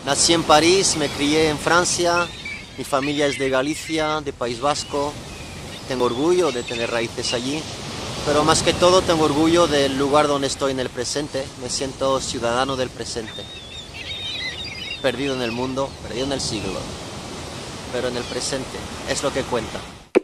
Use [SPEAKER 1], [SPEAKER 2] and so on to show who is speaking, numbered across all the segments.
[SPEAKER 1] Nací en París, me crié en Francia, mi familia es de Galicia, de País Vasco. Tengo orgullo de tener raíces allí, pero más que todo tengo orgullo del lugar donde estoy en el presente. Me siento ciudadano del presente. Perdido en el mundo, perdido en el siglo, pero en el presente es lo que cuenta.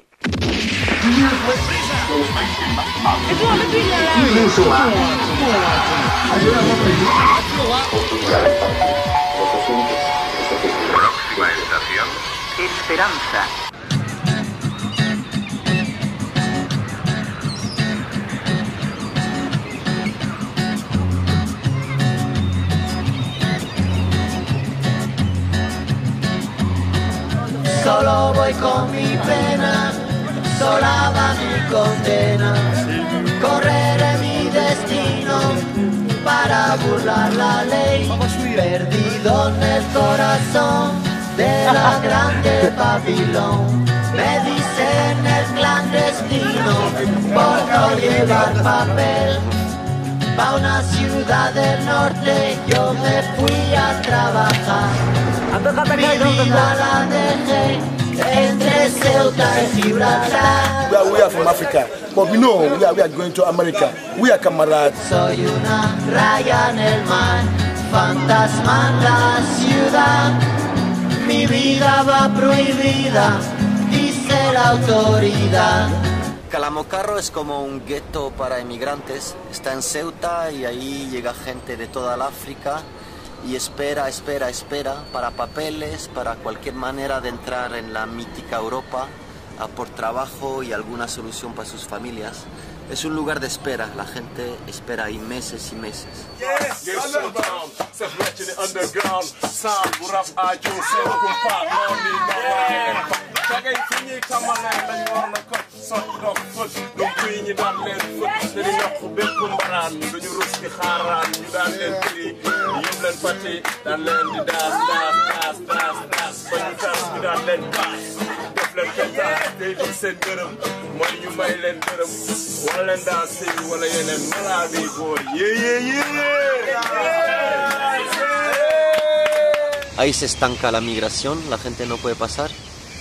[SPEAKER 2] Próxima estación, Esperanza.
[SPEAKER 1] Solo voy con mi pena, sola va mi condena. Correré mi destino para burlar la ley. Perdido en el corazón de la grande Babilón. Me dicen el clandestino por no llevar papel. Pa' una ciudad del norte yo me fui a trabajar. Mi vida la dejé entre Ceuta y Gibraltar.
[SPEAKER 3] We are from Africa, but we know we are going to America. We are camaradas.
[SPEAKER 1] Soy una raya en el mar, fantasma en la ciudad. Mi vida va prohibida, dice la autoridad. Calamocarro es como un gueto para emigrantes. Está en Ceuta y ahí llega gente de toda el África y espera para papeles, para cualquier manera de entrar en la mítica Europa, por trabajo y alguna solución para sus familias. Es un lugar de espera, la gente espera ahí meses y meses. Ahí se estanca la migración, la gente no puede pasar.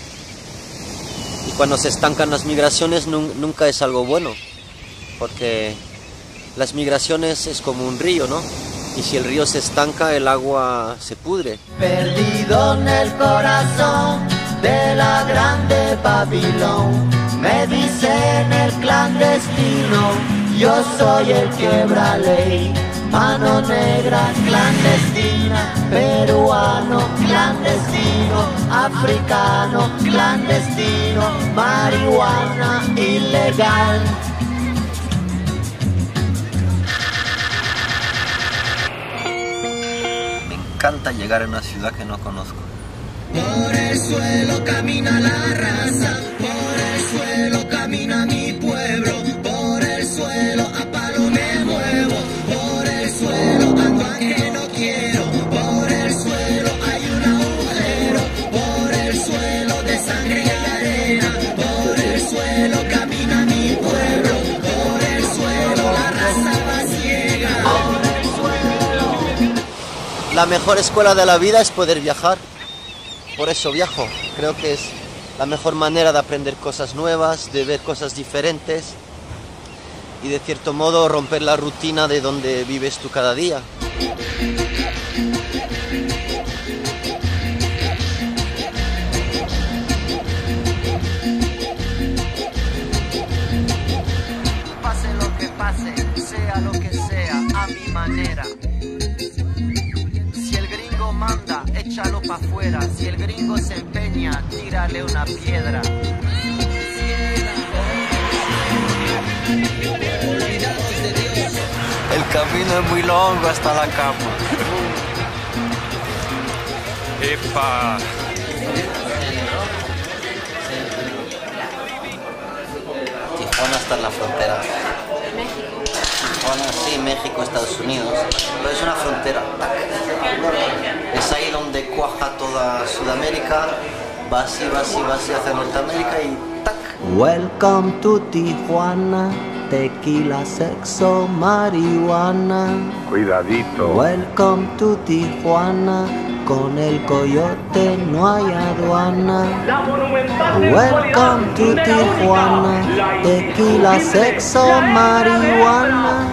[SPEAKER 1] Y cuando se estancan las migraciones nunca es algo bueno, porque las migraciones es como un río, ¿no? Y si el río se estanca, el agua se pudre. Perdido en el corazón de la grande Babilón, me dicen el clandestino, yo soy el quebra ley. Mano negra clandestina, peruano clandestino, africano clandestino, marihuana ilegal. Me encanta llegar a una ciudad que no conozco. Por el suelo camina la raza, por el suelo camina mi pueblo, por el suelo a palo me muevo, por el suelo ando a que no quiero, por el suelo hay un agujero, por el suelo de sangre y arena, por el suelo camina mi pueblo, por el suelo la raza va ciega, por el suelo. La mejor escuela de la vida es poder viajar. Por eso viajo, creo que es la mejor manera de aprender cosas nuevas, de ver cosas diferentes y de cierto modo romper la rutina de donde vives tú cada día. Pase lo que pase, sea lo que sea, a mi manera. Manda, échalo pa' afuera. Si el gringo se empeña, tírale una piedra. El camino es muy largo hasta la cama. ¡Epa! Tijuana está en la frontera. Tijuana, sí, México, Estados Unidos. Pero es una frontera. Es ahí donde cuaja toda Sudamérica, va así hacia Norteamérica y ¡tac! Welcome to Tijuana, tequila, sexo, marihuana.
[SPEAKER 2] Cuidadito.
[SPEAKER 1] Welcome to Tijuana, con el coyote no hay aduana. Welcome to Tijuana, tequila, sexo, marihuana.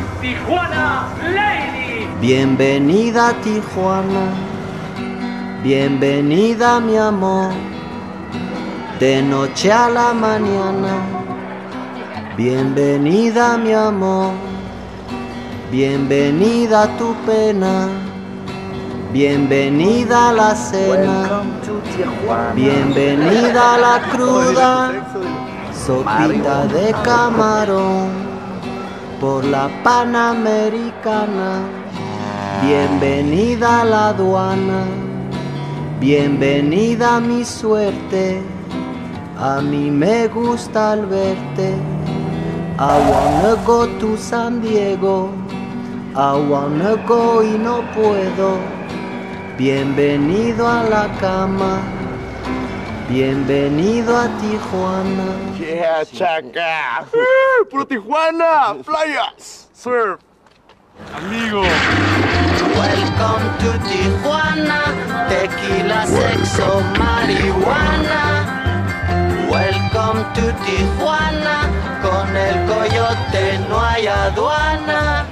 [SPEAKER 1] Bienvenida a Tijuana, bienvenida mi amor, de noche a la mañana. Bienvenida mi amor, bienvenida a tu pena, bienvenida a la cena, bienvenida a la cruda, sopita de camarón, por la Panamericana, bienvenida a la aduana, bienvenida a mi suerte, a mí me gusta al verte. I wanna go to San Diego, I wanna go y no puedo. Bienvenido a la cama, bienvenido a Tijuana.
[SPEAKER 4] Yeah, chaca. Puro Tijuana, playas, surf, amigo.
[SPEAKER 1] Welcome to Tijuana, tequila, sexo, marihuana. Welcome to Tijuana, con el coyote no hay aduana.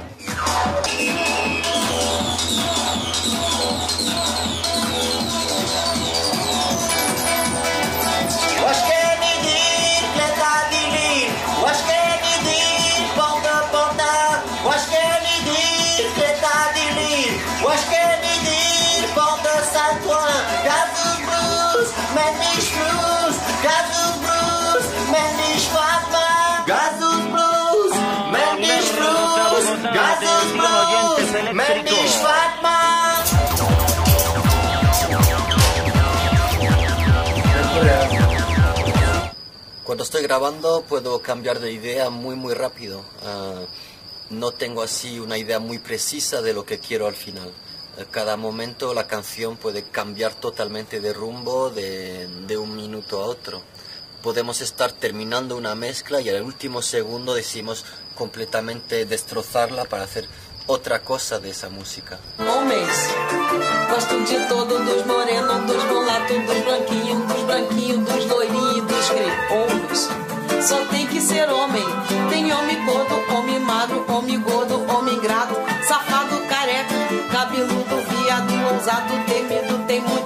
[SPEAKER 1] Cuando estoy grabando puedo cambiar de idea muy rápido. No tengo así una idea muy precisa de lo que quiero al final. Cada momento la canción puede cambiar totalmente de rumbo de un minuto a otro. Podemos estar terminando una mezcla y al último segundo decimos completamente destrozarla para hacer otra cosa de esa música.
[SPEAKER 5] Homens, gosto de todo, dos morenos, dos mulatos, dos branquinhos, dos loirinhos, dos crioulos. Só tem que ser homem. Tem homem gordo, homem magro, homem gordo, homem ingrato, safado, careca, cabeludo, viado, ousado, temido, tem muito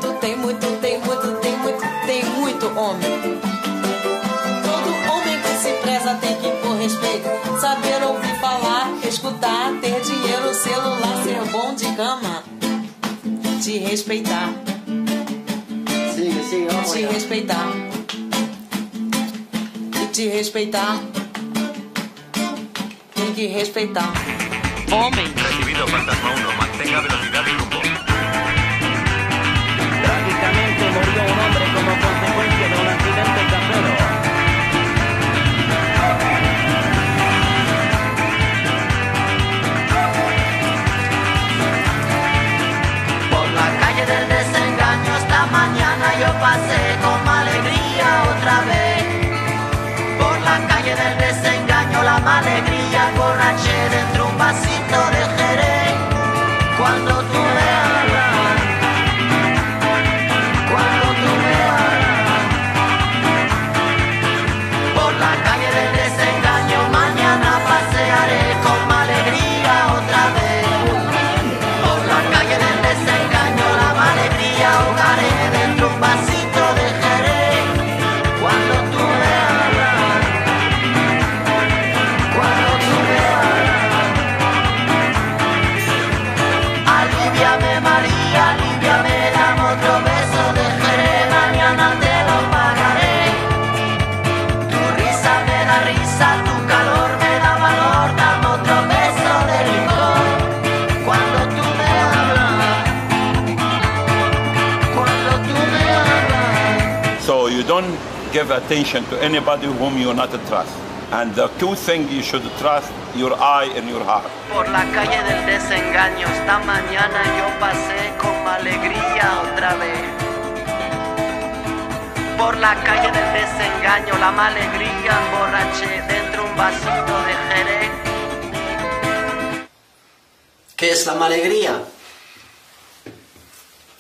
[SPEAKER 5] homem. Todo homem que se preza tem que impor respeito, saber ouvir falar, escutar, ter dinheiro, celular, ser bom de cama, te respeitar.
[SPEAKER 1] Sigue, vamos
[SPEAKER 5] Te
[SPEAKER 1] allá.
[SPEAKER 5] respeitar. E te respeitar. Tem que respeitar. Homem.
[SPEAKER 2] Recibido Fantasma 1, mantenga velocidad y rumbo.
[SPEAKER 6] Trágicamente murió un hombre como consecuencia de un accidente casero.
[SPEAKER 1] Por la calle del desengaño esta mañana yo pasé con alegría otra vez. Por la calle del desengaño la alegría borraché dentro un vasito de Jerez. Cuando tú me hablas, cuando tú me hablas. Por la calle del desengaño mañana pasearé con alegría otra vez. Por la calle del desengaño la alegría ahogaré dentro un vasito de Jerez. Cuando tú me hablas, cuando tú me hablas. Aliviame María, aliviame, dame otro beso de Jerez, mañana te lo pagaré. Tu risa me da risa, tu calor me da valor, dame otro beso de licor. Cuando tú me hablas, cuando tú me hablas.
[SPEAKER 7] So you don't give attention to anybody whom you not trust. And the two things you should trust, your eye and your heart.
[SPEAKER 1] Por la calle del desengaño esta mañana yo pasé con alegría otra vez. Por la calle del desengaño la alegría emborraché dentro un vasito de Jerez. ¿Qué es la alegría?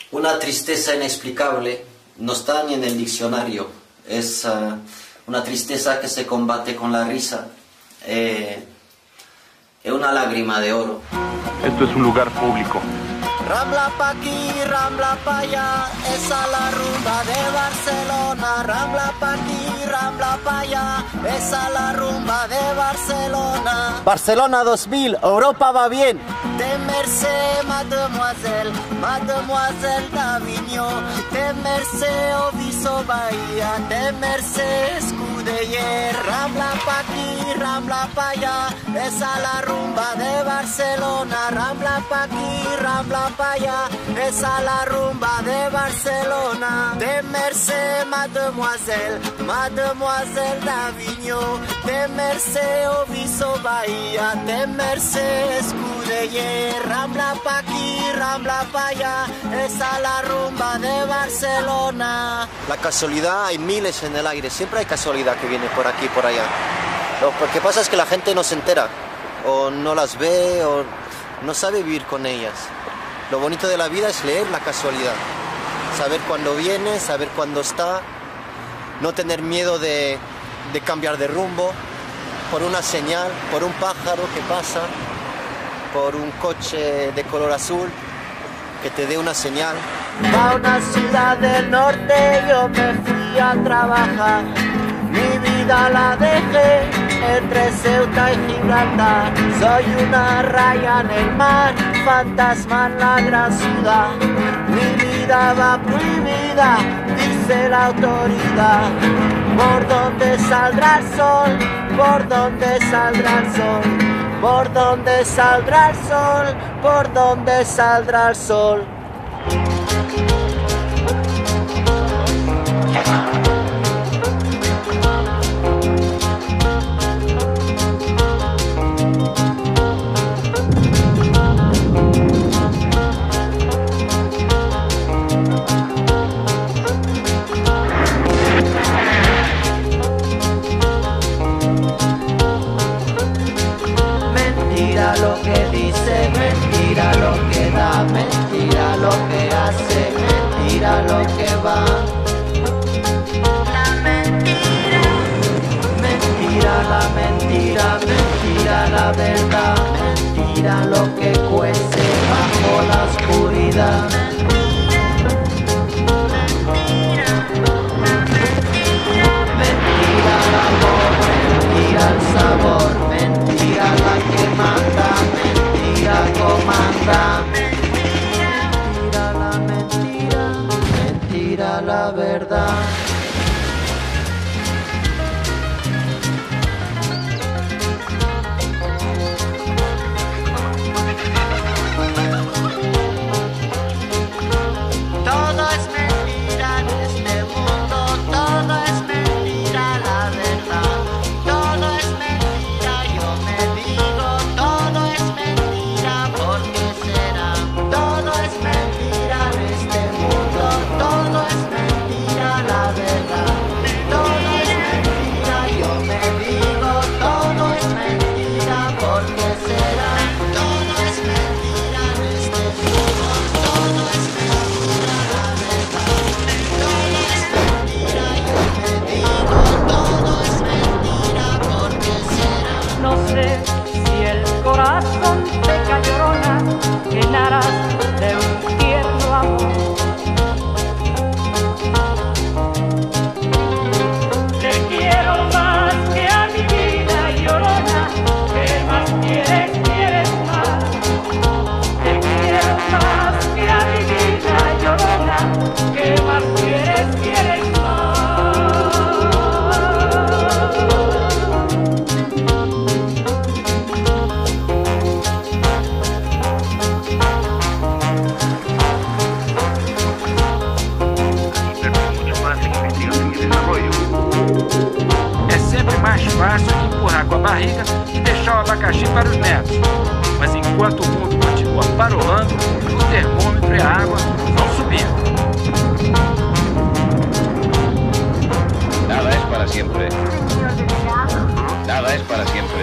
[SPEAKER 1] una tristeza inexplicable, no está ni en el diccionario. Es una tristeza que se combate con la risa. Es una lágrima de oro.
[SPEAKER 2] Esto es un lugar público.
[SPEAKER 1] Rambla pa' aquí, rambla pa' allá, esa la rumba de Barcelona. Rambla pa' aquí, rambla pa' allá, esa la rumba de Barcelona. Barcelona 2000, Europa va bien. De Mercè, mademoiselle, mademoiselle d'Avignon. De Mercè, Oviso, Bahía, de Mercè, Escudeller. Rambla pa' aquí, rambla pa' allá, esa la rumba de Barcelona. Rambla pa' aquí, rambla pa' allá, esa la rumba de Barcelona. De Mercè, mademoiselle, mademoiselle d'Avignon. De Mercè, Oviso, Bahía, de Mercè, Escudeller. Rambla pa' aquí, rambla pa' allá, esa la rumba de Barcelona. La casualidad hay miles en el aire, siempre hay casualidad que viene por aquí y por allá. Lo que pasa es que la gente no se entera, o no las ve, o no sabe vivir con ellas. Lo bonito de la vida es leer la casualidad, saber cuándo viene, saber cuándo está, no tener miedo de cambiar de rumbo por una señal, por un pájaro que pasa, por un coche de color azul que te dé una señal. A una ciudad del norte yo me fui a trabajar, mi vida la dejé entre Ceuta y Gibraltar. Soy una raya en el mar, fantasma en la gran ciudad. Mi vida va prohibida, dice la autoridad. ¿Por dónde saldrá el sol? ¿Por dónde saldrá el sol? ¿Por dónde saldrá el sol? ¿Por dónde saldrá el sol? Mentira lo que dice, mentira lo que da, mentira lo que hace, mentira lo que va. La mentira, mentira la mentira, mentira la verdad, mentira lo que cuece bajo la oscuridad. Mentira el amor, mentira el sabor, mentira la que manda, mentira comanda. Mentira la mentira, mentira la verdad. Todo es mentira en este mundo, todo es mentira la verdad. Todo es mentira, yo me digo, todo es mentira, ¿por qué será? Todo es mentira en este mundo, todo es mentira la verdad. Todo es mentira, yo me digo, todo es mentira, ¿por qué será? Todo es mentira en este mundo, todo es mentira la verdad. Todo es mentira, yo me digo, todo es mentira, ¿por qué será?
[SPEAKER 8] No sé si el corazón peca llorona en aras de un tierno amor. Te quiero más que a mi vida llorona, ¿qué más quieres, quieres más? Te quiero más que a mi vida llorona, ¿qué más quieres, quieres más?
[SPEAKER 2] Mucho más en investigación y desarrollo. É sempre mais fácil empurrar com a barriga e deixar o abacaxi para os netos. Mas enquanto o mundo continua parolando, o termômetro e a água vão subindo. Nada es para siempre. Nada es para siempre.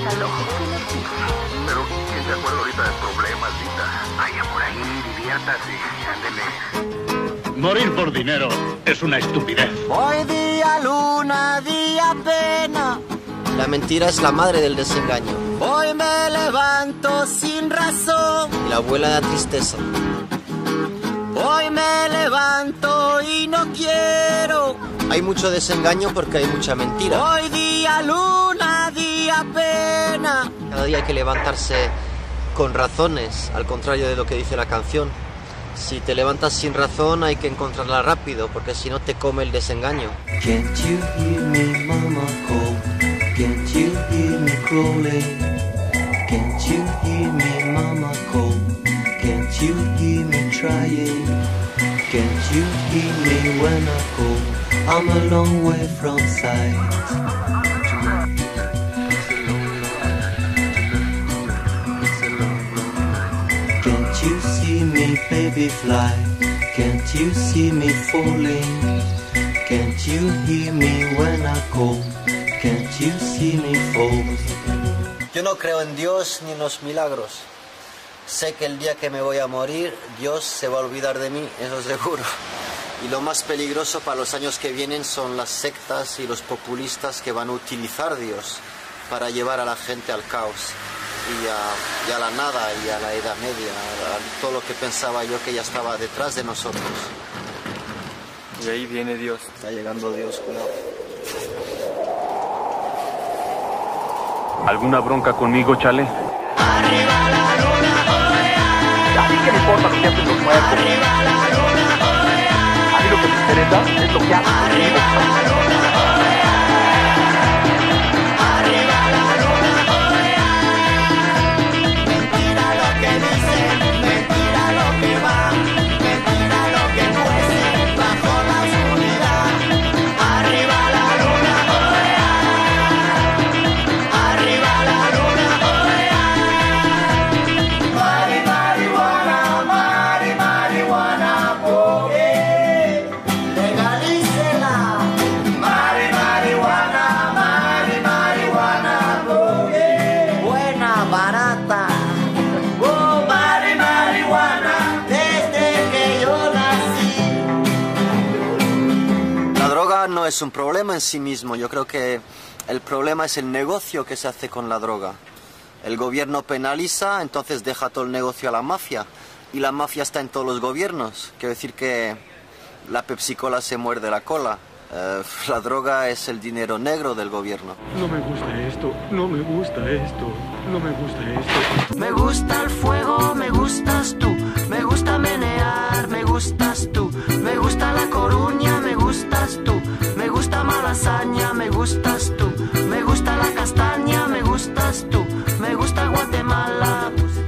[SPEAKER 2] Pero ¿quién se acuerda ahorita de problemas, Lita? Vaya por ahí, diviértase.
[SPEAKER 9] Morir por dinero es una estupidez.
[SPEAKER 1] Hoy día luna, día pena.
[SPEAKER 10] La mentira es la madre del desengaño.
[SPEAKER 1] Hoy me levanto sin razón.
[SPEAKER 10] Y la abuela de la tristeza.
[SPEAKER 1] Hoy me levanto y no quiero.
[SPEAKER 10] Hay mucho desengaño porque hay mucha mentira.
[SPEAKER 1] Hoy día luna, día pena.
[SPEAKER 10] Cada día hay que levantarse con razones, al contrario de lo que dice la canción. Si te levantas sin razón hay que encontrarla rápido, porque si no te come el desengaño.
[SPEAKER 1] Can't you hear me, mama call? Can't you hear me crawling? Can't you hear me, mama call? Can't you hear me trying? Can't you hear me when I call? I'm a long way from sight. Can't you see me, baby, fly? Can't you see me falling? Can't you hear me when I call? Can't you see me fall?
[SPEAKER 10] Yo no creo en Dios ni en los milagros. Sé que el día que me voy a morir, Dios se va a olvidar de mí, eso seguro. Y lo más peligroso para los años que vienen son las sectas y los populistas que van a utilizar a Dios para llevar a la gente al caos y a la nada y a la Edad Media, a todo lo que pensaba yo que ya estaba detrás de nosotros.
[SPEAKER 11] Y ahí viene Dios.
[SPEAKER 10] Está llegando Dios, cuidado.
[SPEAKER 11] ¿Alguna bronca conmigo, chale?
[SPEAKER 8] Arriba la luna,
[SPEAKER 4] A mí que me importa lo que hacen los muertos.
[SPEAKER 8] arriba la luna,
[SPEAKER 4] A mí lo que me interesa es lo que hacen los vivos.
[SPEAKER 8] arriba la luna, mentira lo que dicen, mentira lo que va, mentira lo que cuece bajo la oscuridad. Arriba la luna, arriba la luna, Mari marihuana, Mari marihuana, legalícela. Mari marihuana, Mari marihuana, buena, barata. Oh, Mari marihuana, desde que yo nací.
[SPEAKER 10] La droga no es un problema en sí mismo. Yo creo que el problema es el negocio que se hace con la droga. El gobierno penaliza, entonces deja todo el negocio a la mafia. Y la mafia está en todos los gobiernos. Quiero decir que la Pepsi-Cola se muerde la cola. La droga es el dinero negro del gobierno.
[SPEAKER 11] No me gusta esto, no me gusta esto, no me gusta esto.
[SPEAKER 8] Me gusta el fuego, me gustas tú. Me gusta menear, me gustas tú. Me gusta La Coruña, me gustas tú. Me gusta Malasaña, me gustas tú. Me gusta La Castaña, me gustas tú. Me gusta Guatemala.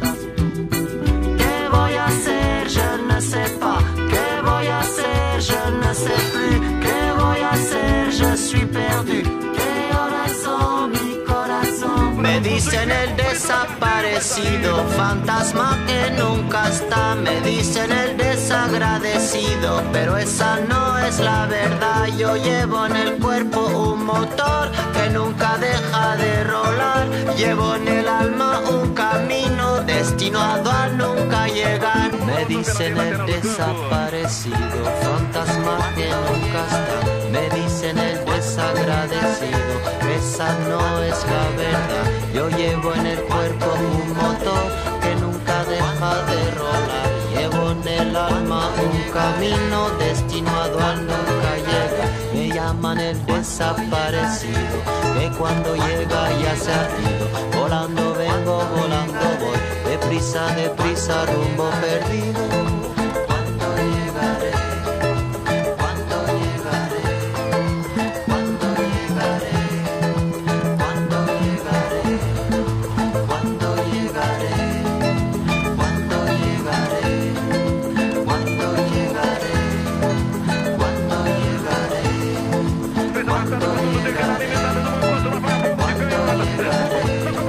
[SPEAKER 8] ¿Qué voy a hacer? Je ne sais pas. ¿Qué voy a hacer? Je ne sais plus. ¿Qué voy a hacer? Je suis perdu. ¿Qué horas son, mi corazón?
[SPEAKER 10] Me dicen el desaparecido, fantasma que nunca está. Me dicen el desagradecido, pero esa no es la verdad. Yo llevo en el cuerpo un motor que nunca deja de rolar. Llevo en el alma un camino destinado a nunca llegar. Me dicen el desaparecido, fantasma que nunca está. Me dicen el desagradecido, esa no es la verdad. Yo llevo en el cuerpo un motor que nunca deja de rolar. Llevo en el alma un camino destinado a nunca llegar. Me llaman el desaparecido, que cuando llega ya se ha ido. Volando vengo, volando voy, deprisa, rumbo perdido. ¿Cuándo llegaré? ¿Cuándo llegaré? ¿Cuándo llegaré? ¿Cuándo llegaré? ¿Cuándo llegaré? ¿Cuándo llegaré? ¿Cuándo llegaré? ¿Cuándo llegaré? ¿Cuándo llegaré? ¿Cuándo llegaré?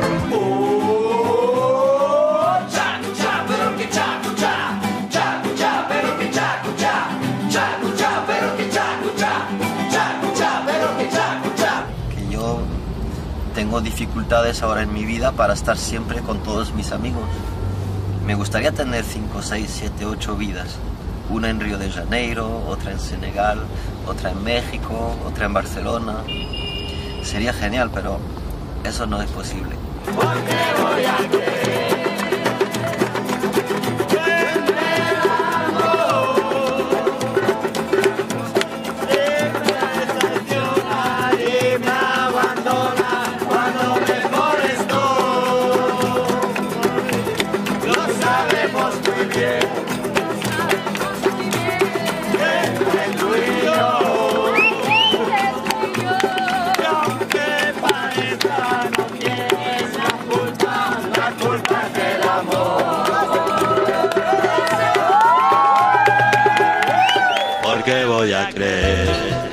[SPEAKER 10] Que yo tengo dificultades ahora en mi vida para estar siempre con todos mis amigos. Me gustaría tener 5, 6, 7, 8 vidas.
[SPEAKER 12] Una en Río de Janeiro, otra en Senegal, otra en México, otra en Barcelona. Sería genial, pero eso no es posible.
[SPEAKER 1] Porque voy a creer.
[SPEAKER 13] Porque voy a creer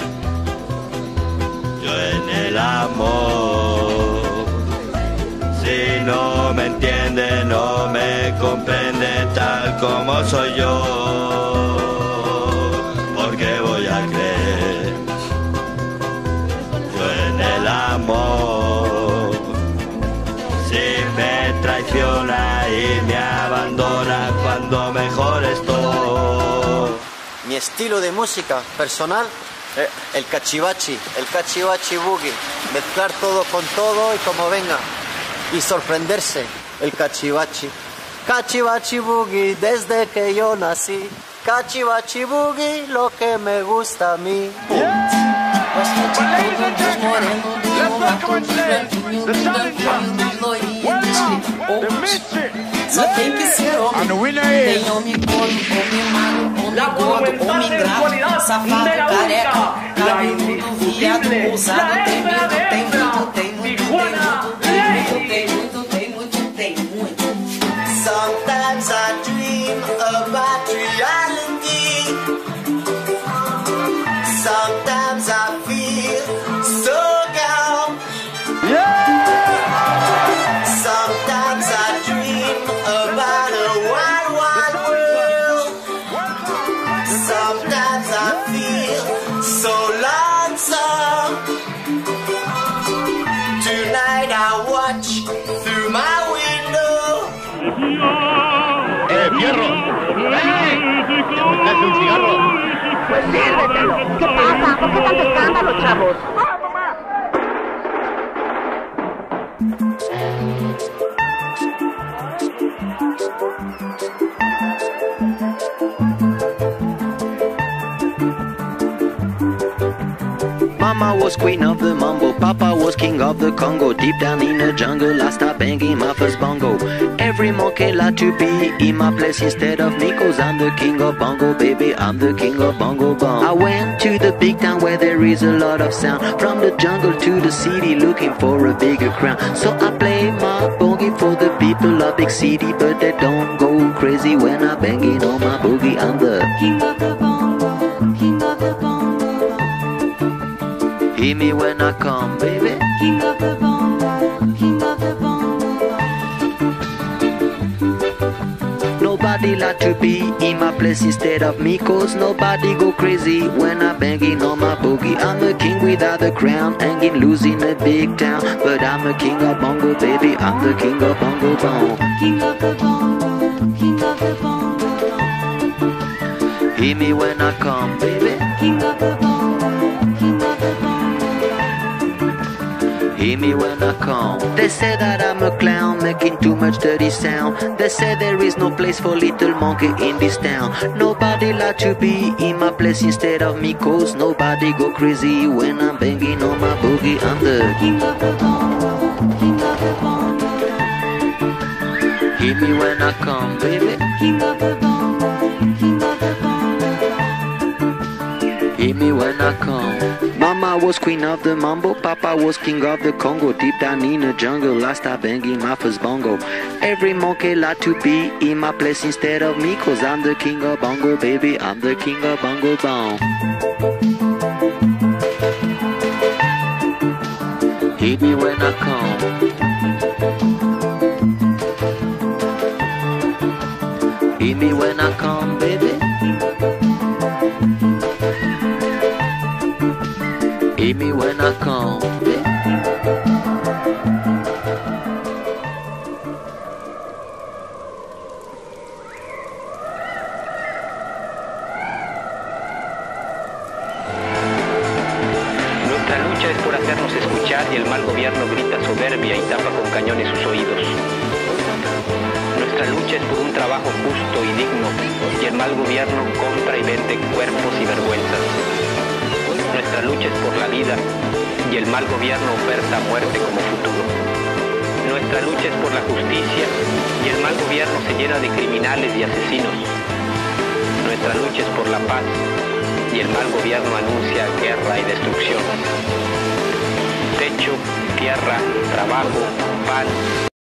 [SPEAKER 13] yo en el amor. Si no me entiende, no me comprende tal como soy yo. Porque voy a creer yo en el amor. Si me traiciona y me abandona cuando mejor estoy.
[SPEAKER 10] Mi estilo de música personal, el cachivachi boogie, mezclar todo con todo y como venga, y sorprenderse, el cachivachi boogie desde que yo nací, cachivachi boogie lo que me gusta a mí.
[SPEAKER 5] Só tem que ser homem. Tem homem corno, homem magro, homem gordo, homem ingrato, safado, careca, cabeludo, viado, ousado, tem medo, tem muito, tem muito, tem muito, tem muito.
[SPEAKER 10] Sometimes I dream about reality. Sometimes I feel so calm. Sometimes I dream about a wide, wide world. Sometimes I feel so lonesome. Tonight I watch through my window.
[SPEAKER 9] ¡Fierro! ¿Te apetece un cigarro?
[SPEAKER 14] Pues sírvetelo. ¿Qué pasa? ¿Por qué tanto escándalo, chavos?
[SPEAKER 13] Mama was queen of the mambo, Papa was king of the Congo. Deep down in the jungle I start banging my first bongo. Every monkey like to be in my place instead of me, 'cause I'm the king of bongo, baby, I'm the king of bongo bong. I went to the big town where there is a lot of sound. From the jungle to the city looking for a bigger crown. So I play my boogie for the people of big city, but they don't go crazy when I'm banging on my boogie. I'm the king of the bongo, king of the bongo. Hear me when I come, baby. King of the bongo, king of the bongo. Nobody like to be in my place instead of me, 'cause nobody go crazy when I'm banging on my boogie. I'm a king without a crown, hanging loose in a big town, but I'm a king of bongo, baby, I'm the king of bongo bong. King of the bongo, king of the bongo. Hear me when I come, baby. King of the bongo, king of the bongo. Hear me when I come. They say that I'm a clown, making too much dirty sound. They say there is no place for little monkey in this town. Nobody like to be in my place instead of me, 'cause nobody go crazy when I'm banging on my boogie. I'm the king of the bongo, king of the bongo. Hear me when I come, baby. King of the bongo, king of the bongo. Hear me when I come. Mama was queen of the mambo, Papa was king of the Congo. Deep down in the jungle, I start banging my first bongo. Every monkey like to be in my place instead of me, 'cause I'm the king of bongo, baby, I'm the king of bongo bong. Hit me when I come. Hit me when I come, baby. Hit me when I come.
[SPEAKER 15] lucha es por hacernos escuchar y el mal gobierno grita soberbia y tapa con cañones sus oídos. Nuestra lucha es por un trabajo justo y digno y el mal gobierno compra y vende cuerpos y vergüenzas. Nuestra lucha es por la vida y el mal gobierno oferta muerte como futuro. Nuestra lucha es por la justicia y el mal gobierno se llena de criminales y asesinos. Nuestra lucha es por la paz y el mal gobierno anuncia guerra y destrucción. Techo, tierra, trabajo, pan.